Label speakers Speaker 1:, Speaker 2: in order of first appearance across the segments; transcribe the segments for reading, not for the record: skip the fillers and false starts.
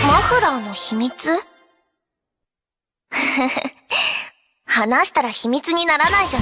Speaker 1: マフラーの秘密話したら秘密にならないじゃない。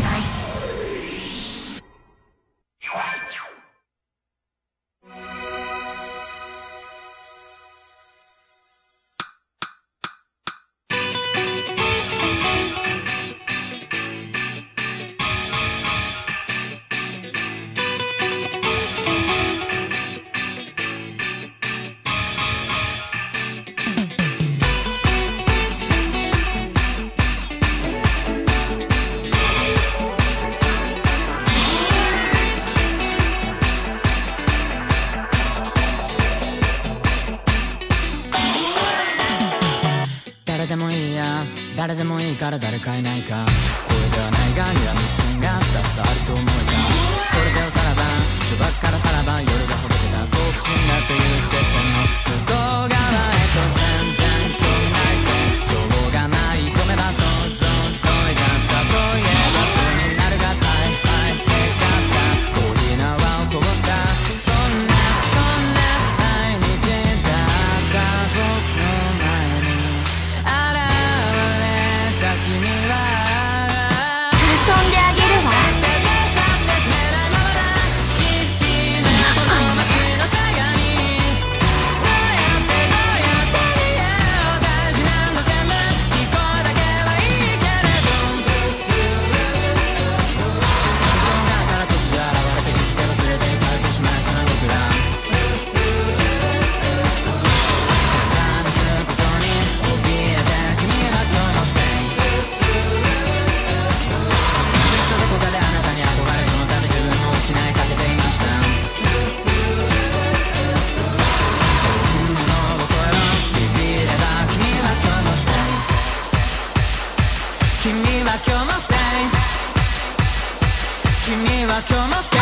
Speaker 2: 誰でもいいや、誰でもいいから誰かいないか。声ではないがにはミス線が2つあると思いた。これでおさらば序盤からさらば夜がほどけた好奇心だというステップの向こう側へと全然興味ないって情報がない込めば想像声だったといえばそうになるが大敗でかったコーヒーの泡をこぼした。そんな毎日だった僕の前に
Speaker 1: 遊んであげるわ。
Speaker 2: 君は今日もステイ